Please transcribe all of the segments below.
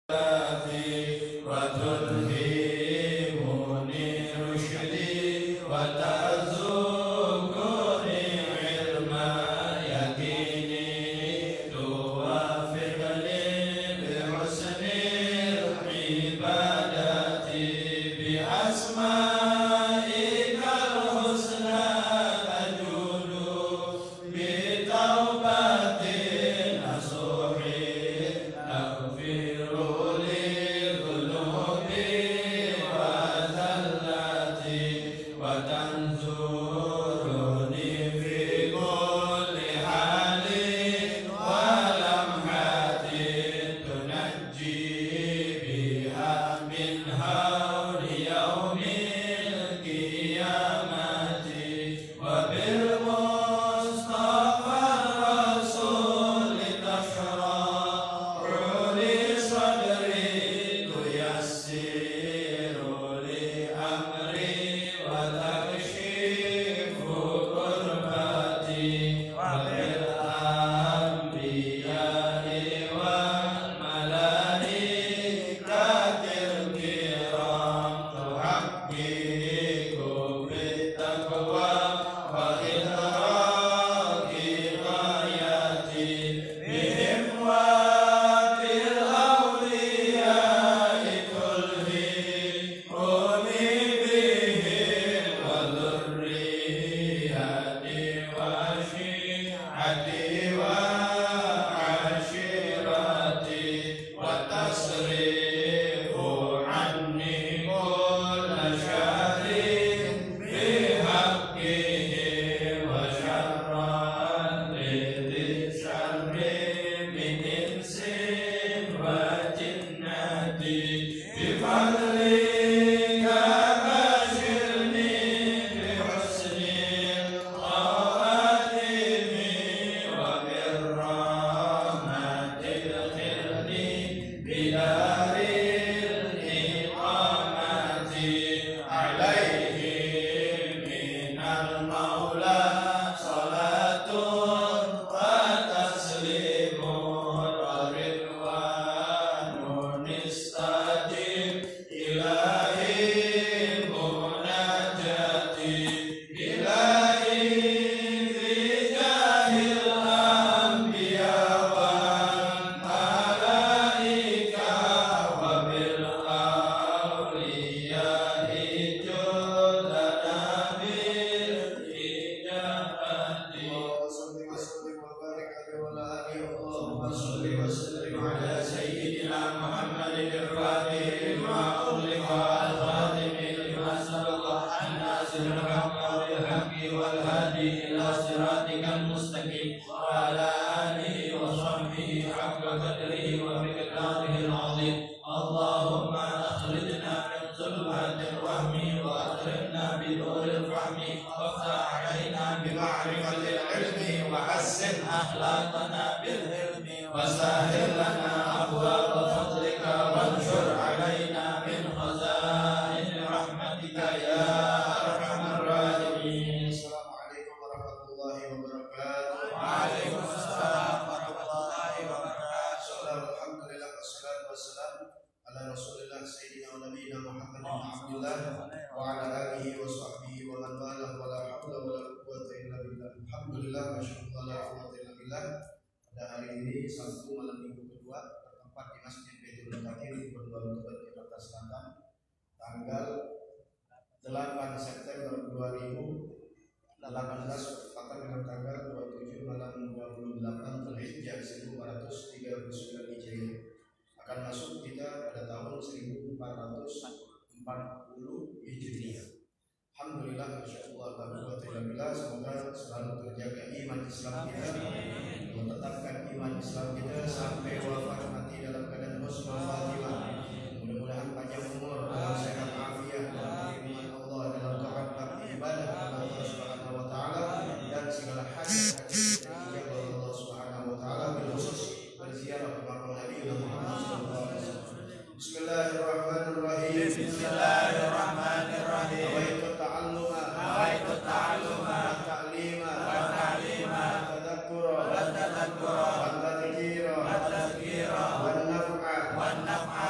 والنفع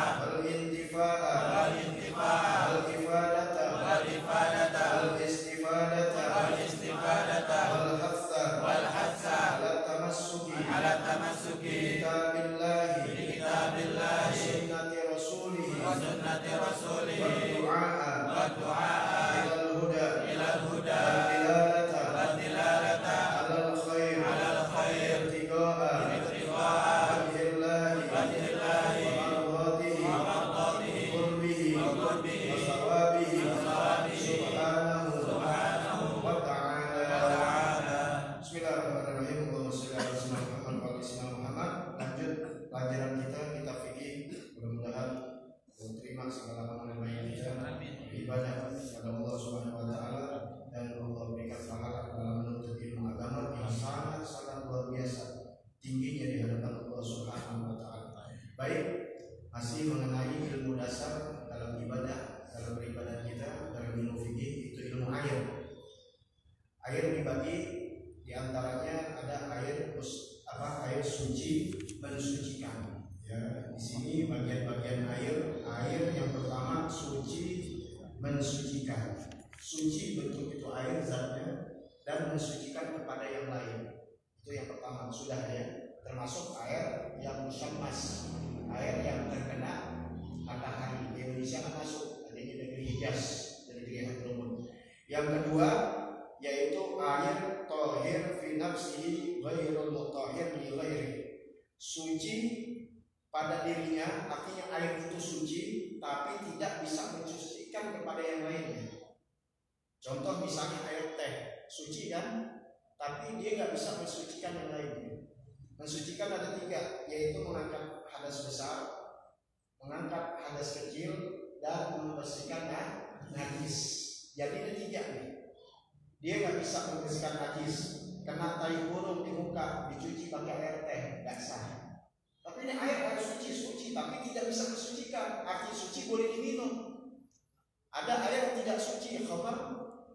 sunnati rasulih wa du'a ila al-huda wa dilalata ala al-khair wajhillahi wa mardatihi wa qurbihi wa sawabihi subhanahu wa ta'ala. Bismillahirrahmanirrahim. Allahumma shalli ala sayyidina Muhammad. Lanjut pelajaran kita kitab fikih. Mudah-mudahan diterima segala amalan baik kita, ibadah kepada Allah Subhanahu wa taala, dan Allah berikan pahala dalam menuntut ilmu agama yang sangat luar biasa tingginya di hadapan Allah Subhanahu wa taala. Baik, masih mengenai ilmu dasar dalam ibadah, dalam beribadah kita, dalam ilmu fikih, itu ilmu air. Air dibagi di antaranya ada air suci mensucikan. Ya, di sini bagian-bagian air yang pertama suci mensucikan. Suci bentuk itu air zatnya dan mensucikan kepada yang lain. Itu yang pertama, sudah ya. Termasuk air yang musyammas, air yang terkena matahari. Di Indonesia kan masuk, adanya negeri Hijaz dan negeri Hadramut. Yang kedua yaitu air tahir fi nafsihi ghairul mutahhir li ghairi. Suci pada dirinya, artinya air itu suci tapi tidak bisa mensucikan kepada yang lainnya. Contoh misalnya air teh, suci kan, tapi dia nggak bisa mensucikan yang lainnya. Mensucikan ada tiga, yaitu mengangkat hadas besar, mengangkat hadas kecil, dan membersihkan najis. Jadi ada tiga nih. Dia nggak bisa membersihkan najis, kena tai burung di muka, dicuci pakai air teh, nggak sah. Tapi ini air suci, tapi tidak bisa mensucikan. Arti suci boleh diminum. Ada air yang tidak suci, khamar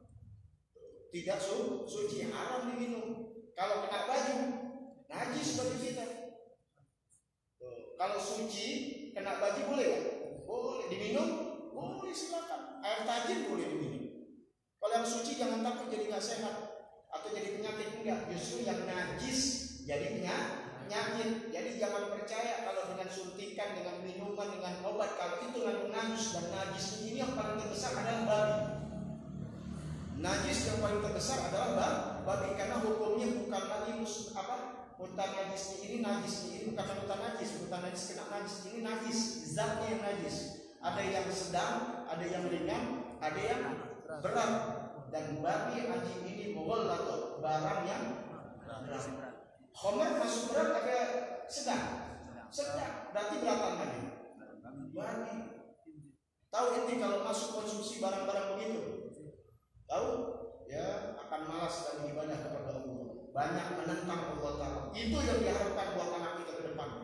tidak suci, haram diminum. Kalau kena baju, najis bagi kita. Kalau suci, kena baju boleh nggak? Boleh diminum, boleh silakan. Air tajin boleh diminum. Kalau yang suci jangan takut jadi nggak sehat atau jadi penyakit, enggak. Justru yang najis jadi penyakit. Jadi jangan percaya kalau dengan suntikan, dengan minuman, dengan obat, kalau itu mengandung najis. Dan najis ini yang paling terbesar adalah babi. Najis yang paling terbesar adalah babi, karena hukumnya bukan lagi mutan najis ini bukan mutan najis kena najis, ini najis, zatnya yang najis. Ada yang sedang, ada yang ringan, ada yang berat. Dan babi anjing ini mogol atau barang yang berat. Khomer masuk berat apa sedang? Sedang. Berarti berapa lagi? Babi. Tahu ini kalau masuk konsumsi barang-barang begitu, tahu? Ya akan malas dan ibadah kepada Allah. Banyak menentang Allah Taala. Itu yang diharapkan buat anak kita ke depan.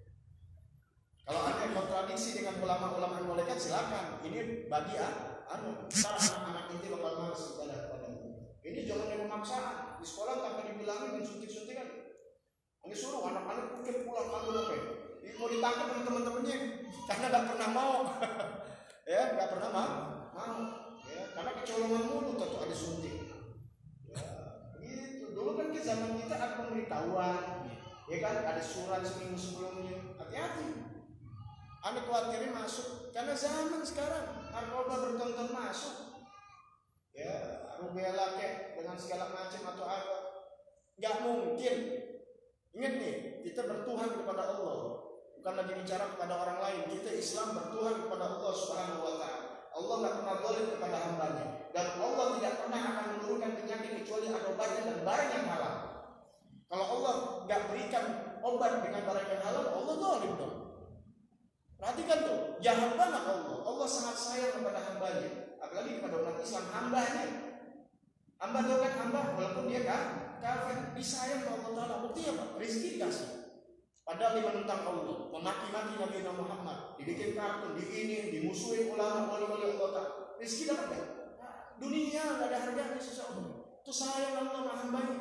Kalau ada kontradiksi dengan ulama-ulama malaikat, silakan. Ini bagi anak-anak ini bakal malas ibadah kepada Allah. Ini jangan yang pemaksaan. Di sekolah tanpa dibilangin suntik-suntikan. Ini suruh anak-anak mungkin pulang malu apa? Ini mau ditangkap dengan teman-temannya karena nggak pernah mau. Ya, nggak pernah mau. Ya, karena kecolongan mulu tentu ada suntik. Ya, begitu. Dulu kan di zaman kita ada pemberitahuan, ya kan, ada surat seminggu sebelumnya. Hati-hati. Anda khawatirnya masuk karena zaman sekarang narkoba bertonton masuk. Ya, rubella dengan segala macam atau apa. Nggak mungkin. Ingat nih, kita bertuhan kepada Allah, bukan lagi bicara kepada orang lain. Kita Islam bertuhan kepada Allah Subhanahu wa taala. Allah nggak pernah zalim kepada hambanya, dan Allah tidak pernah akan menurunkan penyakit kecuali ada obatnya dan barang yang halal. Kalau Allah nggak berikan obat dengan barang yang halal, Allah zalim dong. Perhatikan tuh, jahat banget Allah. Allah sangat sayang kepada hambanya, apalagi kepada umat Islam, hambanya. Hamba tahu kan, hamba walaupun dia kafir disayang oleh Allah Taala. Bukti apa? Rizki dikasih. Padahal dia menentang Allah, memaki-maki Nabi Muhammad, dibikin kartun, dimusuhin ulama wali-wali Allah Taala. Rizki dapat nggak? Dunia nggak ada harganya seseorang. Itu sayang Allah sama hambanya.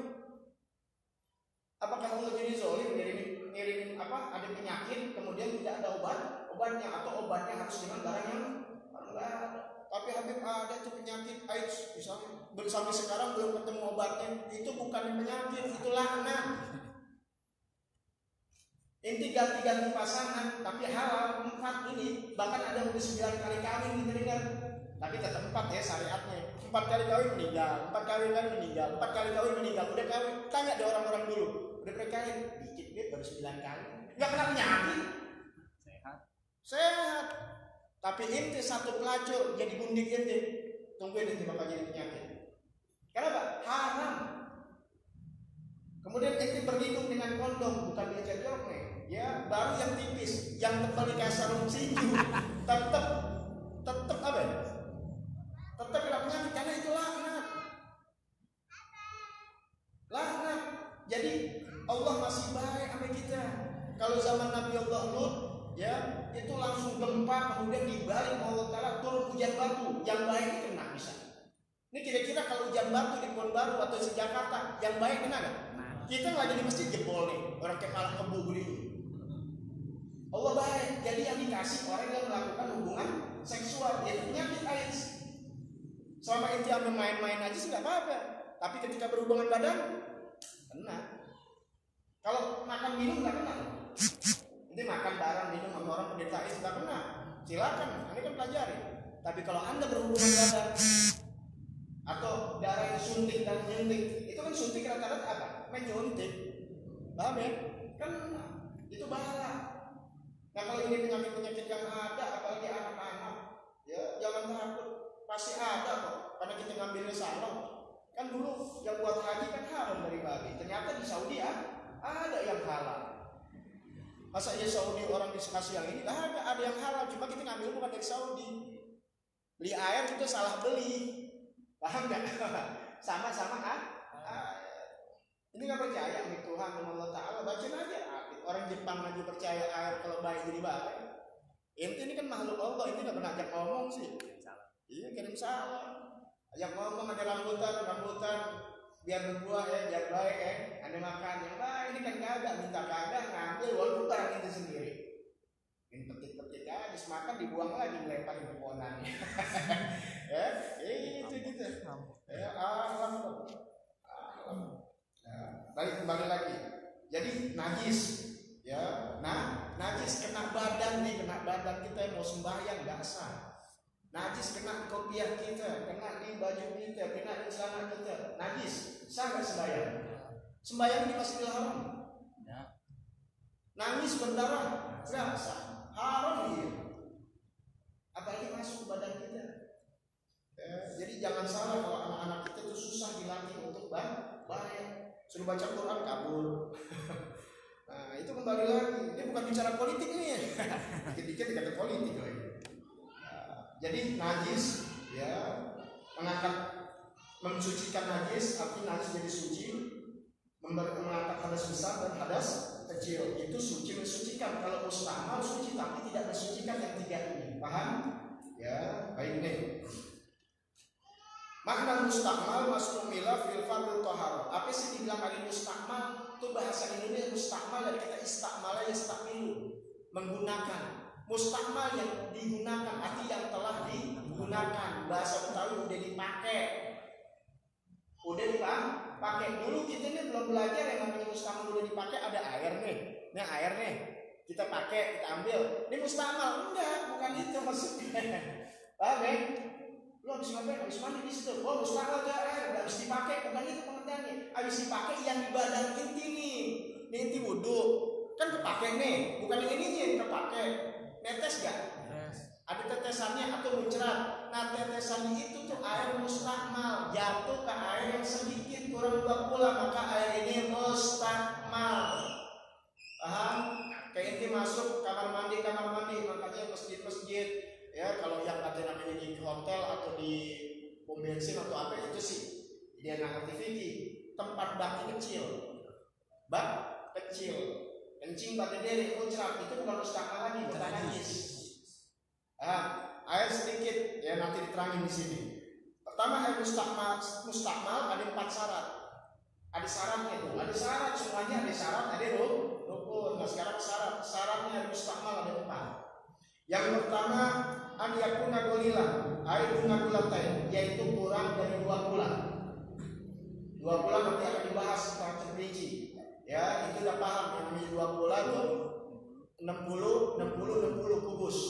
Apakah Allah jadi zalim ngirimin ada penyakit kemudian tidak ada obatnya, atau obatnya harus dengan barang yang enggak ada? Tapi Habib ada tuh penyakit AIDS misalnya, sampai sekarang belum ketemu obatnya. Itu bukan penyakit, itu laknat. Inti ganti-ganti pasangan tapi halal, 4 ini, bahkan ada udah 9 kali kawin kita dengar. Tapi tetap 4 ya syariatnya. 4 kali kawin meninggal, 4 kali kawin meninggal, 4 kali kawin meninggal. Udah kawin, tanya deh orang-orang dulu. Udah pernikahin, dikit dia baru 9 kali. Enggak kena penyakit. Sehat. Tapi ente satu pelacur jadi gundik ente, tungguin ente bakal jadi penyakit. Kenapa? Haram. Kemudian ente berlindung dengan kondom, bukan dia jorok nih. Ya, baru yang tipis, yang tebal dikasih sarung tinju, tetap apa ya? Tetap kena penyakit karena itu laknat. Laknat. Jadi Allah masih baik sama kita. Kalau zaman Nabi Allah Lut, ya itu langsung gempa, kemudian dibalik Allah Taala turun hujan batu, yang baik itu kena bisa. Ini kira-kira kalau hujan batu di Pekanbaru atau di Jakarta, yang baik kena nggak? Kita lagi di masjid jebol nih, orang kayak malah kebu begini. Allah baik, jadi yang dikasih orang yang melakukan hubungan seksual, yaitu penyakit AIDS. Selama itu yang main-main aja sih nggak apa-apa, tapi ketika berhubungan badan kena. Kalau makan minum nggak kena. Nanti makan barang minum sama orang penderita AIDS nggak kena. Silakan, ini kan pelajari. Tapi kalau Anda berhubungan badan atau darah yang suntik dan menyuntik, itu kan suntik rata-rata apa? Menyuntik, paham ya? Kan itu bahaya. Nah kalau ini penyakit-penyakit yang ada, apalagi anak-anak, ya jangan takut, pasti ada kok. Karena kita ngambilnya salah. Kan dulu yang buat haji kan haram dari babi. Ternyata di Saudi ada yang halal. Masa ya Saudi orang dikasih yang ini? Ada yang halal, cuma kita ngambil bukan dari Saudi. Beli air kita salah beli, paham nggak? Sama-sama ini nggak percaya nih Tuhan Allah Taala, bacain aja. Orang Jepang aja percaya air kalau baik jadi baik. Ini kan makhluk Allah, ini nggak pernah ajak ngomong sih. Iya kirim salam. Ajak ngomong ada rambutan biar berbuah ya, biar baik ya. Ada makan yang baik, ini kan kagak minta kagak ngambil walaupun barang itu sendiri. Ini petik-petik aja, makan dibuang lagi ngelemparin ke pohonannya. Ya, itu gitu. Ya, alam. Baik kembali lagi. Jadi najis, ya. Nah, najis kena badan nih, kena badan kita mau sembahyang nggak sah. Najis kena kopiah kita, kena di baju kita, kena di celana kita. Najis, sah nggak sembahyang? Sembahyang di Masjidil Haram. Nangis berdarah, nggak sah. Haram dia. Apalagi masuk ke badan kita. Jadi jangan salah kalau anak-anak kita itu susah dilatih untuk bayar. Suruh baca Quran kabur. Nah, itu kembali lagi. Ini bukan bicara politik nih. Dikit-dikit dikata politik lagi. Jadi najis, ya, mensucikan najis, artinya najis jadi suci, mengangkat hadas besar dan hadas kecil. Itu suci mensucikan. Kalau mustahmal suci tapi tidak mensucikan yang tiga ini. Paham? Ya, baik nih. Makna mustakmal masmumila fil fardhu thahar. Apa sih dibilang tadi mustakmal? Itu bahasa Indonesia mustakmal dari kata istakmala yastakmilu, menggunakan. Mustakmal yang digunakan, arti yang telah digunakan. Bahasa Betawi udah dipakai. Udah dipakai. Dulu kita ini belum belajar yang namanya mustakmal udah dipakai, ada air nih. Ini air nih. Kita pakai, kita ambil. Ini mustakmal. Enggak, bukan itu maksudnya. Paham ya? Lo habis ngapain? Habis mandi di situ. Oh, mustakmal ada air, habis dipakai, bukan itu pengertiannya. Habis dipakai yang di badan inti nih. Ini inti wudhu. Kan kepake nih, bukan yang ininya yang kepake. Netes gak? Yes. Ada tetesannya atau muncrat. Nah, tetesannya itu tuh air mustakmal. Jatuh ke air yang sedikit kurang pula, maka air ini mustakmal. Paham? Kayak inti masuk kamar mandi, makanya masjid-masjid. Ya, kalau yang ada namanya di hotel atau di pom bensin atau apa itu sih dia nggak ngerti fikih. Tempat bak kecil, kencing pada diri muncrat itu bukan mustakmal lagi, bukan najis. Air sedikit ya nanti diterangin di sini. Pertama air mustakmal ada 4 syarat. Ada syaratnya tuh, ada syarat semuanya ada syarat, ada rukun. Nah sekarang syaratnya air mustakmal ada 4. Yang pertama an yakuna qalilan, air qulatain, yaitu kurang dari 2 bulan. 2 bulan nanti akan dibahas secara terperinci. Ya, itu udah paham yang namanya 2 bulan tuh 60 kubus.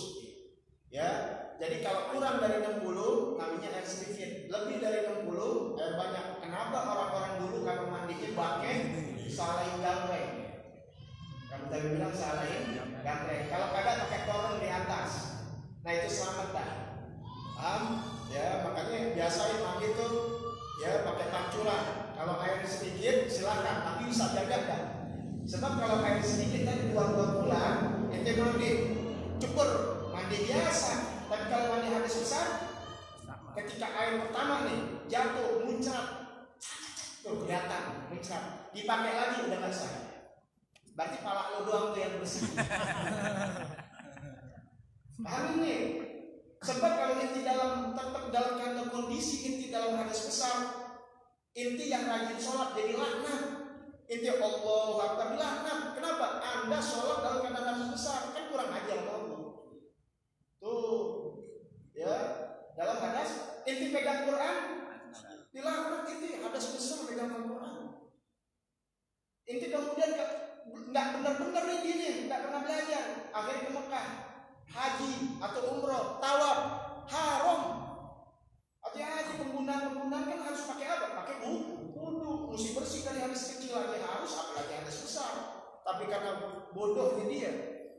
Jadi kalau kurang dari 60 namanya air sedikit, lebih dari 60 air banyak. Kenapa orang-orang dulu kalau mandinya pakai salahin gambreng? Kamu tadi bilang salahin gambreng. Kalau kagak pakai korong di atas. Nah itu selamat dah. Paham? Ya makanya biasain mandi tuh ya pakai pancuran. Kalau air sedikit silakan, tapi bisa jaga kan. Sebab kalau air sedikit tadi 2 bulan, ente mandi cukur mandi biasa. Tapi kalau mandi habis besar, ketika air pertama nih jatuh muncrat, tuh kelihatan muncrat, dipakai lagi udah nggak sah. Berarti pala lo doang tuh yang bersih. Paham ini? Sebab kalau inti tetap dalam kandang kondisi inti dalam hadis besar, inti yang rajin sholat jadi laknat. Inti Allahu Akbar laknat. Kenapa? Anda sholat dalam keadaan hadis besar kan kurang ajar kamu. Tuh, ya dalam hadis inti pegang Quran, dilaknat inti hadis besar pegang Quran. Inti kemudian nggak benar-benar nih gini, nggak pernah belajar. Akhirnya ke Mekah, haji atau umroh, tawaf, haram. Hati-hati penggunaan kan harus pakai apa? Pakai wudu, mesti bersih dari hadis kecil aja harus, apalagi hadis besar. Tapi karena bodohnya dia,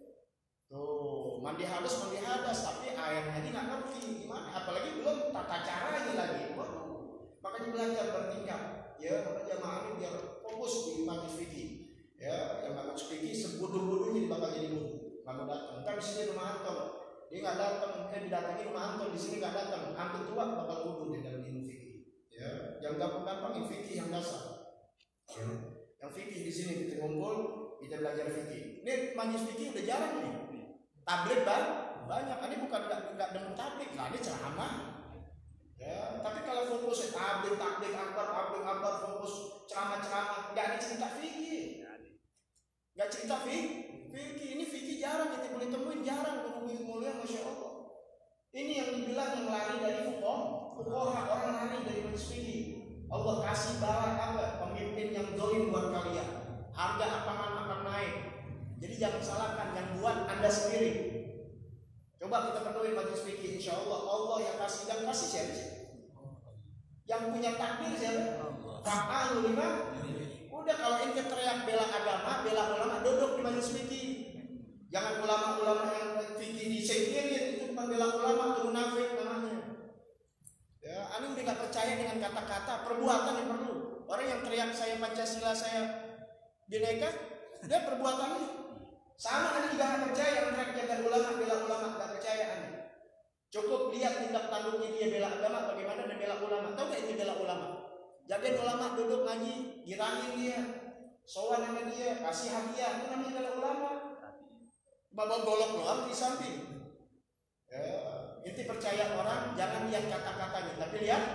tuh mandi hadas, tapi airnya ini nggak ngerti gimana, apalagi belum tata caranya lagi. Makanya belajar bertingkat, ya makanya jamaah ini biar fokus di majlis fikih. Ya, yang nggak masuk fikih sebodoh-bodohnya bakal jadi bodoh, nggak mau datang. Kan di sini rumah Anton, dia nggak datang, didatangi rumah Anton, di sini nggak datang. Anton tua bakal bodoh di dalam ilmu fikih. Ya, yang gampang-gampang ilmu fikih yang dasar. Ya. Yang fikih di sini kita ngumpul, kita belajar fikih. Ini majlis fikih udah jarang nih. Tablet banyak, ini bukan nggak demen tablet, nah ini ceramah. Ya, tapi kalau fokus tablet akbar, fokus ceramah, nggak ada cerita fikih, nggak cerita fikih. Ini fikih jarang kita boleh temuin, jarang guru mulia, masya Allah. Ini yang dibilang yang lari dari fuqaha, orang lari dari majlis fikih. Allah kasih barang apa? Pemimpin yang zalim buat kalian, harga akan naik. Jadi jangan salahkan, yang buat Anda sendiri. Coba kita penuhi majlis fikih, insya Allah yang kasih siapa sih? Yang punya takdir siapa? Fa'alu lima. Udah kalau ente teriak bela agama, bela ulama, duduk di majlis fikih. Jangan ulama-ulama yang fikih disingkirin, itu bukan bela ulama, itu munafik namanya. Ya, Anda udah nggak percaya dengan kata-kata, perbuatan yang perlu. Orang yang teriak saya Pancasila, saya Bhinneka, dia perbuatannya. Sama Anda juga nggak percaya yang jaga ulama, bela ulama, nggak percaya Anda. Cukup lihat tindak tanduknya dia bela agama, bagaimana dia bela ulama. Tahu nggak itu bela ulama? Jagain ulama, duduk ngaji, girangin dia, sowan sama dia, kasih hadiah, itu namanya bela ulama. Bawa golok doang di samping. Ya, itu percaya orang, jangan lihat kata-katanya, tapi lihat.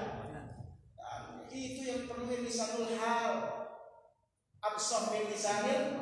Itu yang perlu lisanul hal. Absah min lisanil.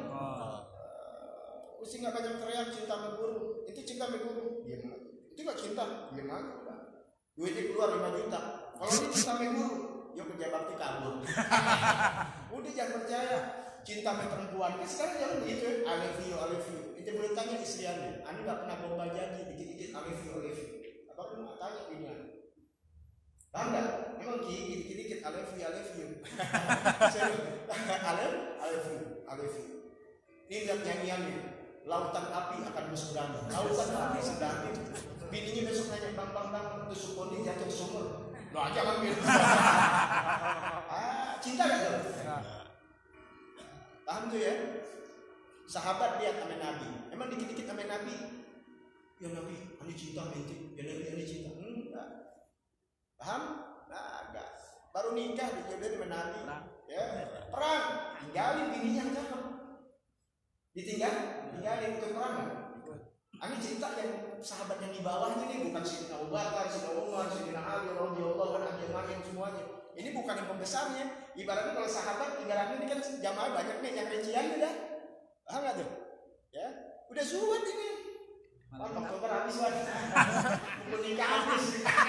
Mesti nggak banyak teriak cinta sama guru. Itu cinta sama guru, diam aja. Itu nggak cinta, diam aja. Duitnya keluar 5 juta. Kalau ini cinta sama guru, ya kerja bakti kabur. Udah jangan percaya. Cinta sama perempuan. Sekarang jangan begitu. I love you. Itu boleh tanya istri Anda. Anda nggak pernah gombal janji, dikit-dikit I love you. Apa pun tanya ini. Paham nggak? Memang dikit-dikit I love you. I love you. Ini lihat nyanyiannya. Lautan api akan berseberangan. Lautan api sedang. Bininya besok nanya bang, tusuk poni jatuh sumur. Lo aja kan gitu. Cinta gak tuh? Paham tuh ya? Sahabat lihat sama Nabi. Emang dikit-dikit sama Nabi? Ya Nabi, Anda cinta binti. Ya Nabi, Anda cinta. Enggak. Paham? Nah, enggak. Baru nikah dijodohin sama Nabi. Ya, perang. Tinggalin bininya yang cakep. Tinggalin ikut perang kan? Ini cerita yang sahabat yang di bawahnya nih, bukan Sayyidina Abu Bakar, Sayyidina Umar, Sayyidina Ali, radhiyallahu anhum semuanya. Ini bukan yang pembesarnya. Ibaratnya kalau sahabat tinggalan ini kan jamaah banyak nih yang rincian udah. Paham nggak tuh? Ya, udah zuhud ini. Oktober habis lagi. Buku nikah habis.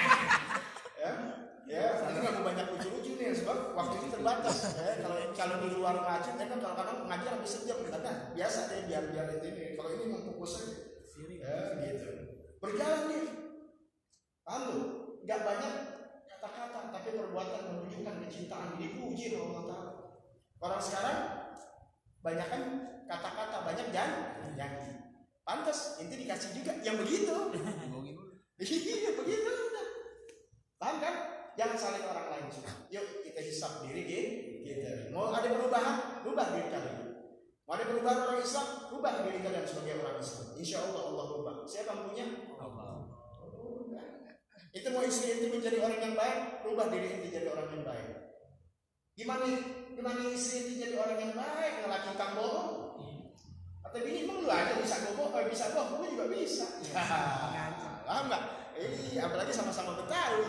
Ya, ini nggak mau banyak lucu-lucu nih, sebab waktu ini terbatas. Kalau di luar ngaji, kan kadang-kadang ngajar habis sejam, karena biasa deh biar ini. Kalau ini mau fokus aja. Ya, gitu. Berjalan nih. ciptaan dipuji oleh Allah Ta'ala. Orang sekarang banyak kan kata-kata, banyak janji. Pantas inti dikasih juga yang begitu. Iya begitu udah. Paham kan? Jangan salin orang lain juga. Yuk kita hisap diri kita. Mau ada perubahan, rubah diri kalian. Mau ada perubahan orang Islam, rubah diri kalian sebagai orang Islam. Insya Allah Allah rubah. Siapa yang punya? Allah. Itu mau istri inti menjadi orang yang baik, rubah diri inti jadi orang yang baik. Gimana istri inti jadi orang yang baik? Ngelaki kang bohong. Atau bini emang lu aja bisa bohong, lu juga bisa. Paham nggak? Apalagi sama-sama Betawi.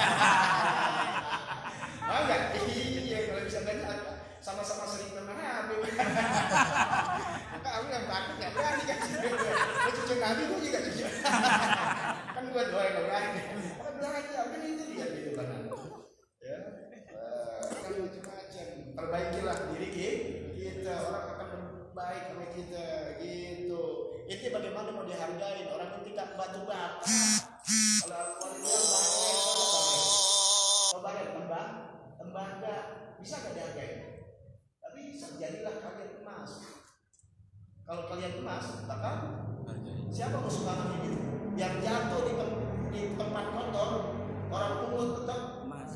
Paham nggak? Iya, kalau bisa banyak sama-sama sering pernah Nabi. Maka aku nggak takut, nggak berani kan? Cucu Nabi gue juga cucu. Kan gue dua yang berani. Kan belajar, kan itu dia gitu kan. Ya, kan macam-macam. Perbaikilah diri kita, orang akan baik sama kita gitu. Itu bagaimana mau dihargain orang yang tidak batu bata. Kalau tembaga bisa gak dihargain? Tapi jadilah kalian emas. Kalau kalian emas, maka siapa musuh tanah ini? Yang jatuh di tempat kotor, orang pungut tetap emas.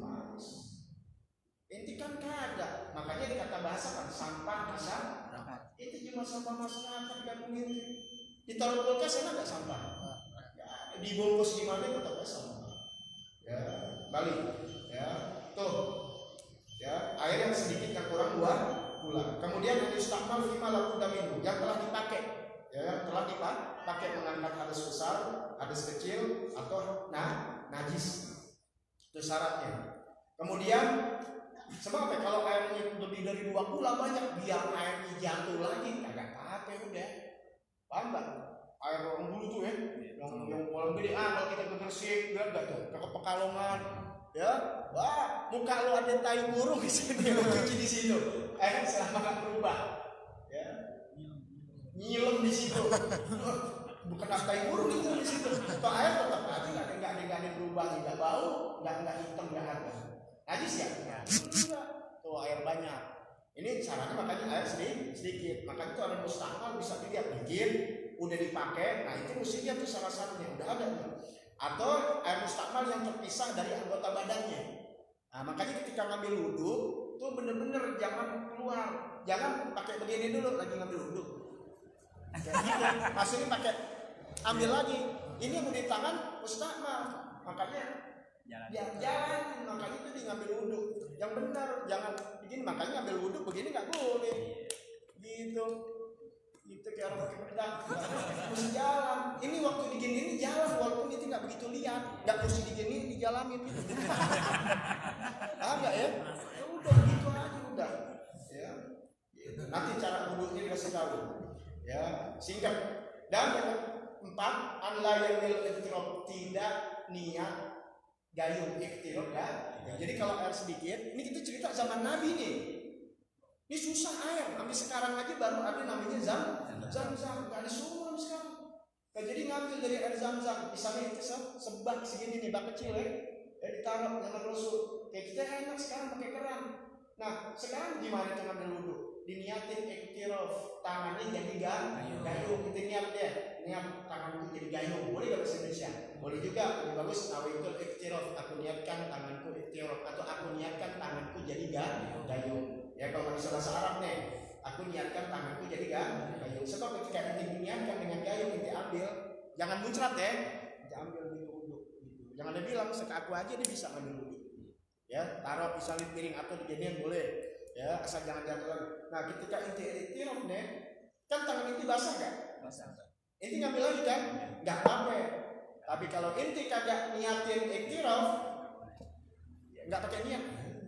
Inti kan kagak. Makanya dikata bahasa kan sampah masyarakat. Itu cuma sampah masyarakat kan mungkin. Ditaruh kulkas enak gak sampah? Ya, dibungkus di mana tetap sampah. Ya, balik. Ya, tuh. Ya, air yang sedikit yang kurang gula. Kemudian yang istamal fima lakuda minhu, yang telah dipakai. Ya, yang telah dipakai mengangkat hadas besar, hadas kecil atau najis. Itu syaratnya. Kemudian sebab apa? Kalau airnya lebih dari 2 gula banyak, biar airnya jatuh lagi, kagak apa-apa udah. Paham nggak? Air orang dulu tuh ya, yang kolam gede. Kalau kita bersih, biar nggak tuh ke Pekalongan, ya, wah, muka lu ada tai burung di sini, cuci di situ. Air selama nggak berubah, ya, nyilem di situ. Bukan tai burung itu di situ. Toh air tetap aja nggak ada berubah, nggak bau, nggak hitam, nggak ada. Najis ya? Enggak. Tuh air banyak. Ini caranya makanya air sedikit. Makanya itu ada mustahil bisa dilihat dikit, udah dipakai. Nah itu mestinya tuh salah satunya udah ada nih. Atau air mustahil yang terpisah dari anggota badannya. Nah makanya ketika ngambil wudhu tuh bener-bener jangan keluar, jangan pakai begini dulu lagi ngambil wudhu. Kayak gitu. Maksudnya pakai ambil lagi. Ini yang di tangan mustahil. Makanya jalan, makanya itu ngambil wudhu yang benar, jangan begini. Makanya ngambil wudhu begini nggak boleh, gitu kayak orang pakai pedang, mesti jalan. Ini waktu digini ini jalan, walaupun itu nggak begitu lihat, nggak mesti digini dijalanin gitu. Nggak ya? Ya udah gitu aja udah, ya. Gitu. Nanti cara wudhunya dikasih tahu, ya singkat. Dan yang 4, anla yang tidak niat gayung iktiraf ya. Jadi kalau air sedikit, ini kita cerita zaman Nabi nih. Ini susah air, sampai sekarang aja baru ada namanya Zam-Zam, nggak ada sumur sekarang. Nah, jadi ngambil dari air Zam-Zam, misalnya itu sebak segini nih, bak kecil ya, ditaruh jangan rusuk. Kayak kita enak sekarang pakai keran. Nah sekarang gimana cara ngambil wudhu? Diniatin iktiraf, tangannya jadi gayung. Kita niat ya, niat tanganku jadi gayung. Boleh gak bahasa Indonesia? Boleh juga, lebih bagus awaitul iktiraf, aku niatkan tanganku iktiraf, atau aku niatkan tanganku jadi gayung. Ya kalau bisa bahasa Arab nih, aku niatkan tanganku jadi gayung. Sebab ketika inti niatkan dengan gayung, inti ambil, jangan muncrat ya, ambil di wudhu. Gitu. Jangan dia bilang, aku aja dia bisa ambil wudhu. Ya, taruh misalnya piring atau dijadian boleh. Ya, asal jangan jatuh. Nah, ketika inti iktiraf nih, kan tangan inti basah nggak? Basah. Inti ngambil lagi kan? Nggak apa-apa. Tapi kalau inti kagak niatin iktiraf, nggak pakai niat.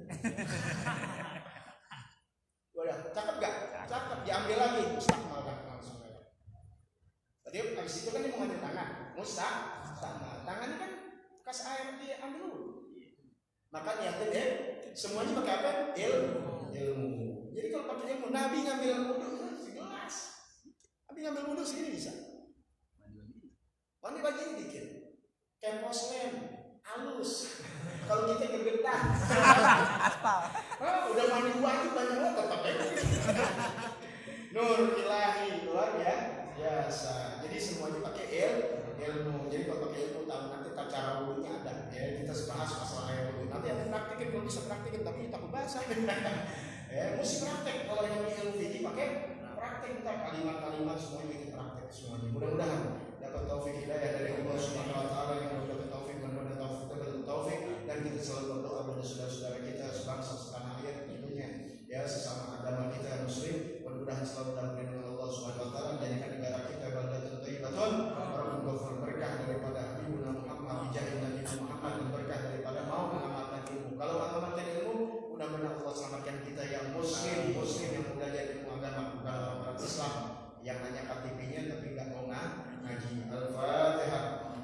Udah, cakep nggak? Cakep. Diambil lagi, mustahmal kan langsung. Tadi habis itu kan dia mau ngambil tangan, mustahmal. Tangannya kan kas air diambil dulu. Maka niatin ya, semuanya pakai apa? Ilmu. Jadi kalau pakai ilmu, Nabi ngambil wudhu segelas. Nabi ngambil wudhu segini bisa. Mandi baju ini dikit. Kayak poslen, halus. Kalau kita gebetan, Aspal. udah mandi wajib banyak banget tetap aja. Nur ilahi luar ya biasa. Jadi semuanya pakai ilmu. Jadi kalau pakai ilmu tahu nanti cara wudhunya ada. Ya kita bahas masalah air wudhu. Nanti ada praktekin kalau bisa praktekin tapi takut basah. Mesti praktek. Kalau yang ilmu fikih pakai praktek kita kalimat-kalimat semuanya kita praktek semuanya. Mudah-mudahan dapat taufik hidayah dari Allah Subhanahu wa taala yang memberikan taufik dan kita selalu berdoa pada saudara-saudara kita sebangsa setanah air tentunya ya sesama agama kita muslim mudah-mudahan selalu dalam lindungan Allah Subhanahu wa taala jadikan negara kita baldatun thayyibatun warahmatullahi ghafur berkah daripada Habibuna Muhammad bijahil Nabi Muhammad dan berkah daripada mau mengamalkan ilmu. Kalau mengamalkan ilmu mudah-mudahan Allah selamatkan kita yang muslim yang belajar ilmu agama bukan orang Islam yang hanya KTP-nya tapi enggak mau ngaji. Al-Fatihah.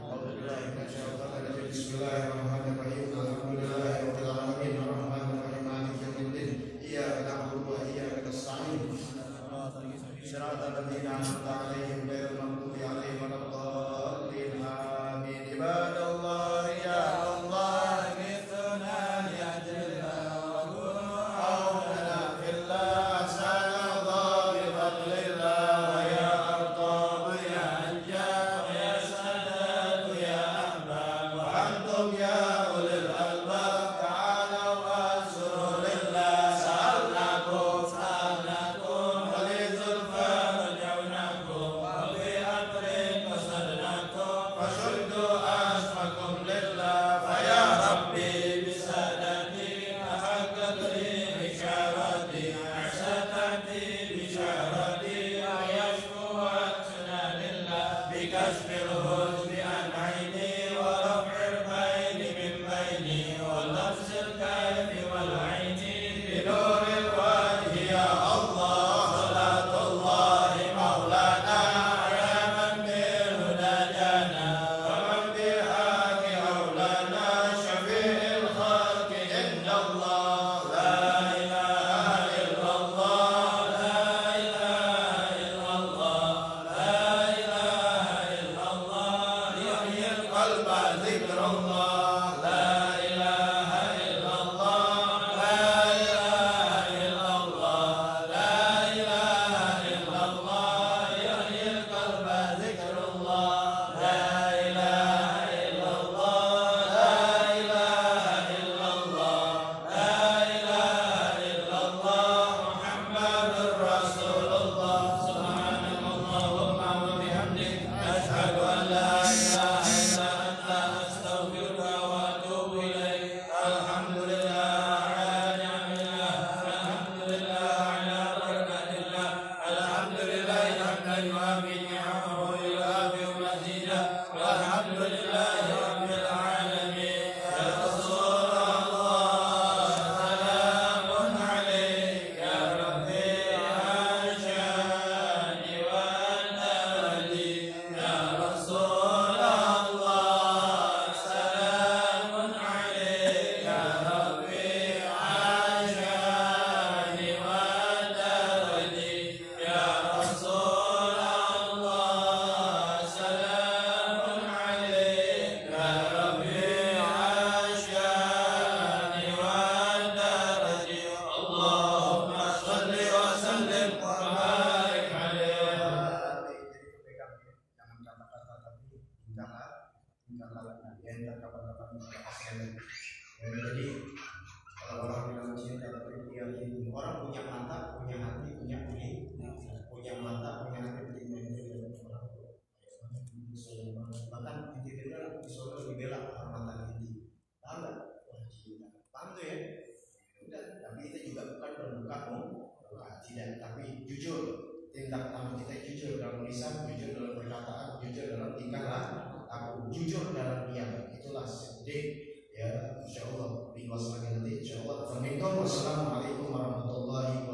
Bismillahirrahmanirrahim. Alhamdulillahirabbil alamin arrahmanir rahim maliki yaumiddin. Iyyaka na'budu wa iyyaka nasta'in. Shiratal ladzina an'amta 'alaihim ghairil maghdubi 'alaihim waladdallin. Amin. Ibadallah ya Allah mithna yajrillah wa lana fillah sanadha bi fadlillah ya artab ya anjab ya sadat ya ahbab wa antum ya ulil albab ta'ala wa surulillah sa'alnakum walizul farjaunakum wa bi amrin qasadnakum fashuddu asmakum lillah fa ya rabbi bisadati ahaqadri bisyarati asatati bisyarati ayashku sunanillah bikasfil hujbi an aini wa raf'il baini min baini wa lafzil kayfi wal aini binuril wajhi ya Allah salatullahi maulana ala man bil huda jana wa man bihaqi aulana syafi'il khalqi indallah la ilaha illallah la ilaha illallah la ilaha illallah yuhyil qalba zikrullah la ilaha illallah la ilaha illallah la ilaha illallah yuhyil qalba zikrullah la ilaha illallah la ilaha illallah la ilaha illallah Muhammadur Rasulullah subhanallahumma wa bihamdik asyhadu an la ilaha illa anta astaghfiruka wa atubu ilaik. Alhamdulillah ala ni'matillah alhamdulillah ala barakatillah alhamdulillah hamdan yuafi ni'amahu wa yuafi mazidah walhamdulillahi rabbil alamin ya Rasulullah salamun alaik ya rabbi ashani wa ali ya Rasulullah salamun alaik ya rabbi ashani wa ali ya Rasulullah salamun alaik ya rabbi ashani wa ali Allahumma shalli wa sallim wa barik alaihi. Jangan kata-kata tapi tingkahlah ya kapan-kapan jadi kalau orang bilang cinta tapi dia gitu orang punya mata punya hati punya kulit punya mata punya hati punya kulit bahkan intinya disuruh dibela hormatan inti paham nggak? Cinta paham tuh ya udah tapi kita juga bukan berbuka tidak tapi jujur tindak tanduk kita jujur dalam lisan jujur dalam perkataan jujur dalam tingkah laku jujur dalam diam itulah sedih ya insyaallah di kelas lagi nanti insyaallah. Wassalamualaikum warahmatullahi